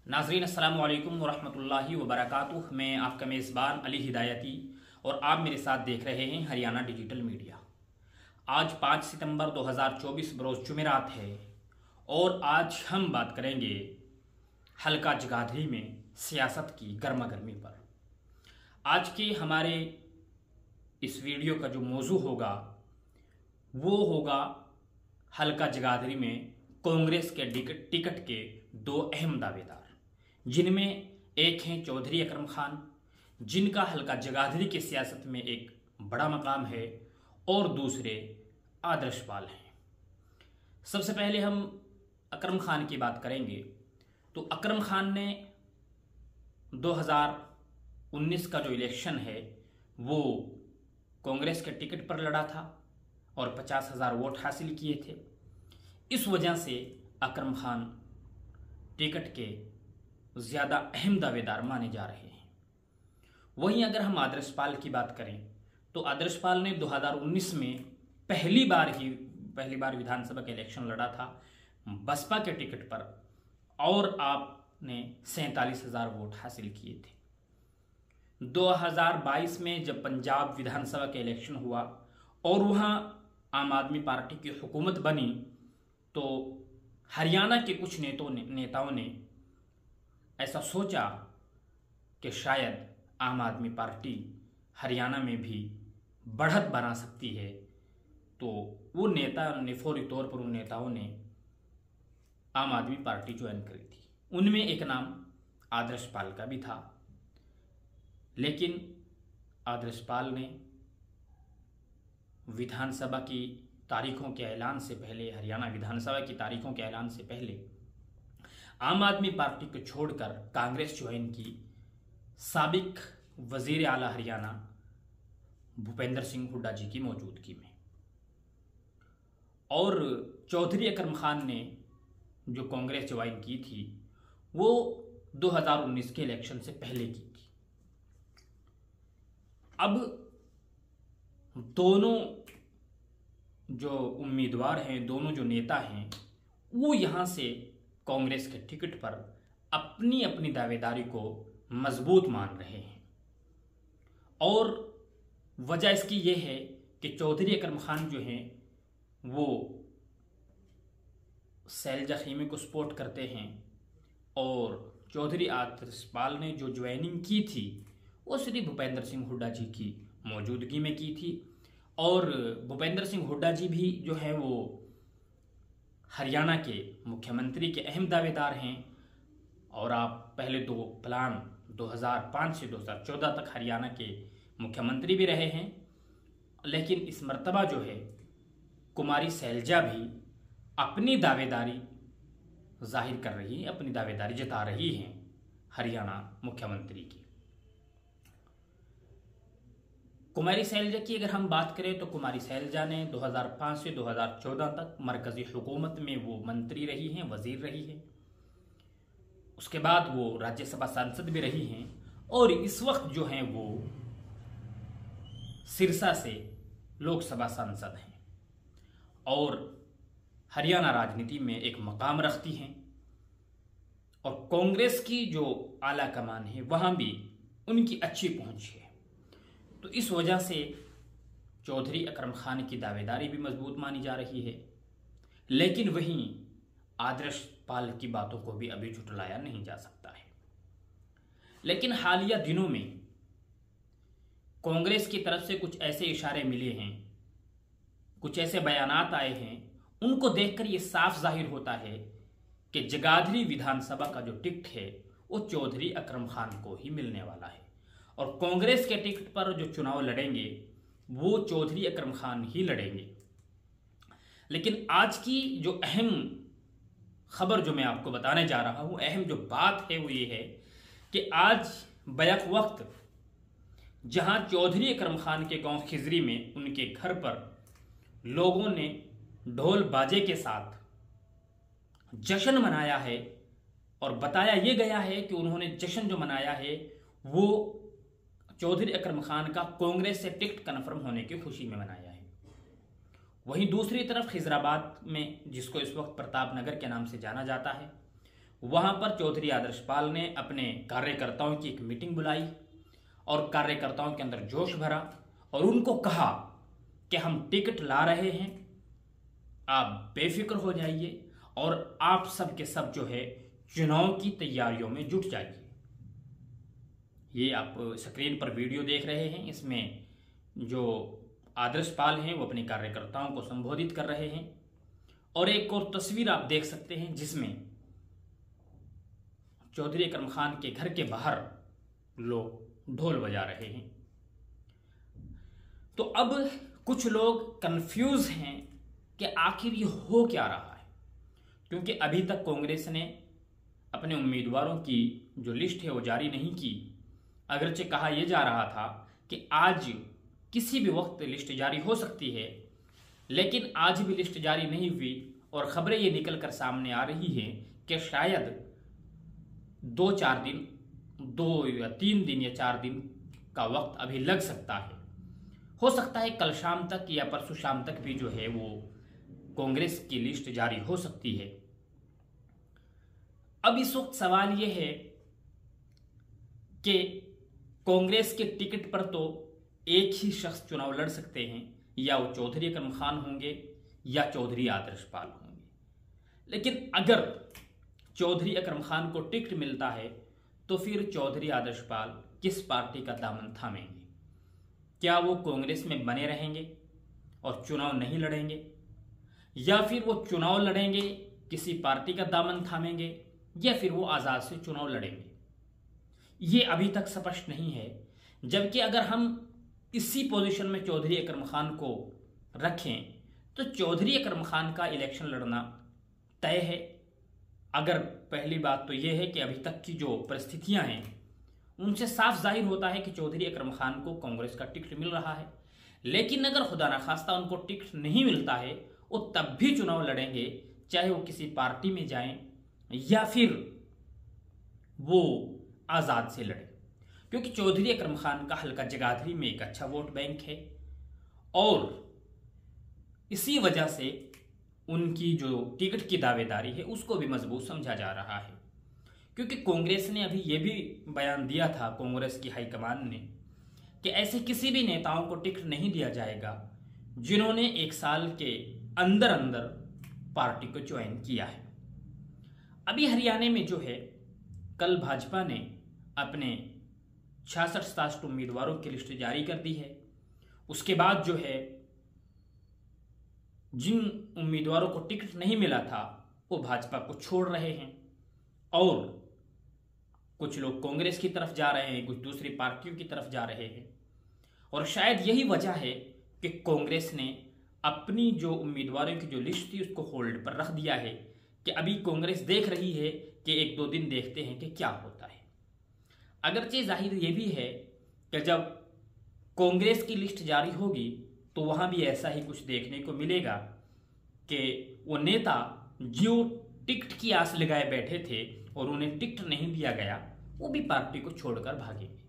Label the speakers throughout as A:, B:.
A: नाज़रीन अस्सलाम वालेकुम वरहमतुल्लाहि वबरकातुह। मैं आपका मेज़बान अली हिदायती और आप मेरे साथ देख रहे हैं हरियाणा डिजिटल मीडिया। आज 5 सितंबर 2024 बरोज़ जुमेरात है और आज हम बात करेंगे हल्का जगाधरी में सियासत की गर्मा गर्मी पर। आज के हमारे इस वीडियो का जो मौजू होगा वो होगा हल्का जगाधरी में कांग्रेस के टिकट के दो अहम दावेदार, जिनमें एक हैं चौधरी अकरम खान, जिनका हल्का जगाधरी की सियासत में एक बड़ा मकाम है, और दूसरे आदर्श पाल हैं। सबसे पहले हम अकरम खान की बात करेंगे तो अकरम खान ने 2019 का जो इलेक्शन है वो कांग्रेस के टिकट पर लड़ा था और 50,000 वोट हासिल किए थे। इस वजह से अकरम खान टिकट के ज़्यादा अहम दावेदार माने जा रहे हैं। वहीं अगर हम आदर्श पाल की बात करें तो आदर्श पाल ने 2019 में पहली बार विधानसभा का इलेक्शन लड़ा था बसपा के टिकट पर और आपने 47,000 वोट हासिल किए थे। 2022 में जब पंजाब विधानसभा का इलेक्शन हुआ और वहाँ आम आदमी पार्टी की हुकूमत बनी तो हरियाणा के कुछ नेताओं ने ऐसा सोचा कि शायद आम आदमी पार्टी हरियाणा में भी बढ़त बना सकती है, तो वो फौरी तौर पर उन नेताओं ने आम आदमी पार्टी ज्वाइन करी थी। उनमें एक नाम आदर्श पाल का भी था, लेकिन आदर्श पाल ने विधानसभा की तारीखों के ऐलान से पहले, हरियाणा विधानसभा की तारीखों के ऐलान से पहले आम आदमी पार्टी को छोड़कर कांग्रेस ज्वाइन की साबिक वजीर आला हरियाणा भूपेंद्र सिंह हुड्डा जी की मौजूदगी में। और चौधरी अकरम खान ने जो कांग्रेस ज्वाइन की थी वो 2019 के इलेक्शन से पहले की थी। अब दोनों जो उम्मीदवार हैं, दोनों जो नेता हैं, वो यहाँ से कांग्रेस के टिकट पर अपनी अपनी दावेदारी को मजबूत मान रहे हैं। और वजह इसकी ये है कि चौधरी अकरम खान जो हैं वो सैलजा खीमी को सपोर्ट करते हैं और चौधरी आदर्श पाल ने जो ज्वाइनिंग की थी वो श्री भूपेंद्र सिंह हुड्डा जी की मौजूदगी में की थी। और भूपेंद्र सिंह हुड्डा जी भी जो है वो हरियाणा के मुख्यमंत्री के अहम दावेदार हैं और आप पहले दो प्लान 2005 से 2014 तक हरियाणा के मुख्यमंत्री भी रहे हैं। लेकिन इस मर्तबा जो है कुमारी सैलजा भी अपनी दावेदारी जाहिर कर रही है, अपनी दावेदारी जता रही हैं हरियाणा मुख्यमंत्री की। कुमारी सैलजा की अगर हम बात करें तो कुमारी सैलजा ने 2005 से 2014 तक मरकजी हुकूमत में वो मंत्री रही हैं, वजीर रही हैं। उसके बाद वो राज्यसभा सांसद भी रही हैं और इस वक्त जो हैं वो सिरसा से लोकसभा सांसद हैं और हरियाणा राजनीति में एक मकाम रखती हैं। और कांग्रेस की जो आला कमान है वहां भी उनकी अच्छी पहुंच है। तो इस वजह से चौधरी अकरम खान की दावेदारी भी मजबूत मानी जा रही है। लेकिन वहीं आदर्श पाल की बातों को भी अभी झुटलाया नहीं जा सकता है। लेकिन हालिया दिनों में कांग्रेस की तरफ से कुछ ऐसे इशारे मिले हैं, कुछ ऐसे बयानात आए हैं, उनको देखकर यह साफ जाहिर होता है कि जगाधरी विधानसभा का जो टिकट है वो चौधरी अकरम खान को ही मिलने वाला है और कांग्रेस के टिकट पर जो चुनाव लड़ेंगे वो चौधरी अकरम खान ही लड़ेंगे। लेकिन आज की जो अहम खबर जो मैं आपको बताने जा रहा हूं, अहम जो बात है वो ये है कि आज बैक वक्त जहां चौधरी अकरम खान के गांव खिजरी में उनके घर पर लोगों ने ढोल बाजे के साथ जश्न मनाया है और बताया यह गया है कि उन्होंने जश्न जो मनाया है वो चौधरी अकरम खान का कांग्रेस से टिकट कन्फर्म होने की खुशी में मनाया है। वहीं दूसरी तरफ खिजराबाद में, जिसको इस वक्त प्रताप नगर के नाम से जाना जाता है, वहां पर चौधरी आदर्शपाल ने अपने कार्यकर्ताओं की एक मीटिंग बुलाई और कार्यकर्ताओं के अंदर जोश भरा और उनको कहा कि हम टिकट ला रहे हैं, आप बेफिक्र हो जाइए और आप सब के सब जो है चुनाव की तैयारियों में जुट जाइए। ये आप स्क्रीन पर वीडियो देख रहे हैं, इसमें जो आदर्शपाल हैं वो अपने कार्यकर्ताओं को संबोधित कर रहे हैं और एक और तस्वीर आप देख सकते हैं जिसमें चौधरी अकरम खान के घर के बाहर लोग ढोल बजा रहे हैं। तो अब कुछ लोग कंफ्यूज हैं कि आखिर ये हो क्या रहा है, क्योंकि अभी तक कांग्रेस ने अपने उम्मीदवारों की जो लिस्ट है वो जारी नहीं की। अगरचे कहा यह जा रहा था कि आज किसी भी वक्त लिस्ट जारी हो सकती है, लेकिन आज भी लिस्ट जारी नहीं हुई और खबरें ये निकल कर सामने आ रही हैं कि शायद 2-4 दिन, 2 या 3 दिन या 4 दिन का वक्त अभी लग सकता है। हो सकता है कल शाम तक या परसों शाम तक भी जो है वो कांग्रेस की लिस्ट जारी हो सकती है। अब इस वक्त सवाल यह है कि कांग्रेस के टिकट पर तो एक ही शख्स चुनाव लड़ सकते हैं, या वो चौधरी अकरम खान होंगे या चौधरी आदर्शपाल होंगे। लेकिन अगर चौधरी अकरम खान को टिकट मिलता है तो फिर चौधरी आदर्शपाल किस पार्टी का दामन थामेंगे? क्या वो कांग्रेस में बने रहेंगे और चुनाव नहीं लड़ेंगे, या फिर वो चुनाव लड़ेंगे किसी पार्टी का दामन थामेंगे, या फिर वो आजाद से चुनाव लड़ेंगे? ये अभी तक स्पष्ट नहीं है। जबकि अगर हम इसी पोजीशन में चौधरी अकरम खान को रखें तो चौधरी अकरम खान का इलेक्शन लड़ना तय है। अगर पहली बात तो यह है कि अभी तक की जो परिस्थितियां हैं उनसे साफ जाहिर होता है कि चौधरी अकरम खान को कांग्रेस का टिकट मिल रहा है, लेकिन अगर खुदा न खास्ता उनको टिकट नहीं मिलता है वो तब भी चुनाव लड़ेंगे, चाहे वो किसी पार्टी में जाएं या फिर वो आजाद से लड़े, क्योंकि चौधरी अकरम खान का हल्का जगाधरी में एक अच्छा वोट बैंक है और इसी वजह से उनकी जो टिकट की दावेदारी है उसको भी मजबूत समझा जा रहा है। क्योंकि कांग्रेस ने अभी यह भी बयान दिया था, कांग्रेस की हाईकमान ने, कि ऐसे किसी भी नेताओं को टिकट नहीं दिया जाएगा जिन्होंने 1 साल के अंदर अंदर पार्टी को ज्वाइन किया है। अभी हरियाणा में जो है कल भाजपा ने अपने 66-67 उम्मीदवारों की लिस्ट जारी कर दी है। उसके बाद जो है जिन उम्मीदवारों को टिकट नहीं मिला था वो भाजपा को छोड़ रहे हैं और कुछ लोग कांग्रेस की तरफ जा रहे हैं, कुछ दूसरी पार्टियों की तरफ जा रहे हैं। और शायद यही वजह है कि कांग्रेस ने अपनी जो उम्मीदवारों की जो लिस्ट थी उसको होल्ड पर रख दिया है कि अभी कांग्रेस देख रही है कि 1-2 दिन देखते हैं कि क्या होता है। अगरचे जाहिर ये भी है कि जब कांग्रेस की लिस्ट जारी होगी तो वहां भी ऐसा ही कुछ देखने को मिलेगा कि वो नेता जो टिकट की आस लगाए बैठे थे और उन्हें टिकट नहीं दिया गया वो भी पार्टी को छोड़कर भागेंगे।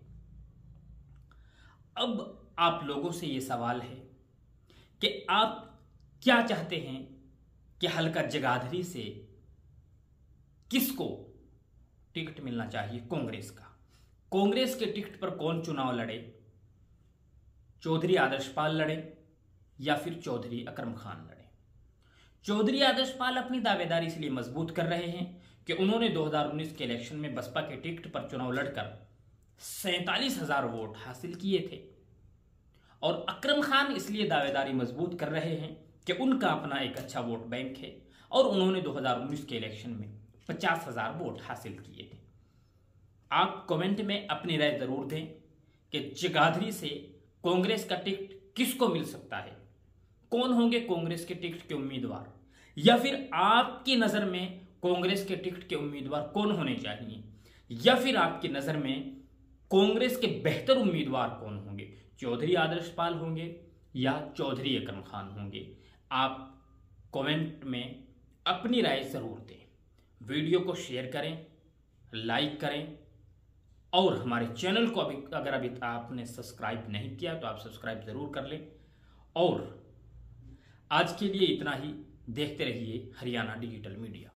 A: अब आप लोगों से ये सवाल है कि आप क्या चाहते हैं कि हल्का जगाधरी से किसको टिकट मिलना चाहिए? कांग्रेस का। कांग्रेस के टिकट पर कौन चुनाव लड़े? चौधरी आदर्शपाल लड़े या फिर चौधरी अकरम खान लड़े? चौधरी आदर्शपाल अपनी दावेदारी इसलिए मजबूत कर रहे हैं कि उन्होंने 2019 के इलेक्शन में बसपा के टिकट पर चुनाव लड़कर 47,000 वोट हासिल किए थे और अकरम खान इसलिए दावेदारी मजबूत कर रहे हैं कि उनका अपना एक अच्छा वोट बैंक है और उन्होंने 2019 के इलेक्शन में 50,000 वोट हासिल किए थे। आप कमेंट में अपनी राय जरूर दें कि जगाधरी से कांग्रेस का टिकट किसको मिल सकता है, कौन होंगे कांग्रेस के टिकट के उम्मीदवार, या फिर आपकी नजर में कांग्रेस के टिकट के उम्मीदवार कौन होने चाहिए, या फिर आपकी नजर में कांग्रेस के बेहतर उम्मीदवार कौन होंगे, चौधरी आदर्शपाल होंगे या चौधरी अकरम खान होंगे? आप कमेंट में अपनी राय जरूर दें। वीडियो को शेयर करें, लाइक करें और हमारे चैनल को अगर अभी आपने सब्सक्राइब नहीं किया तो आप सब्सक्राइब जरूर कर लें। और आज के लिए इतना ही। देखते रहिए हरियाणा डिजिटल मीडिया।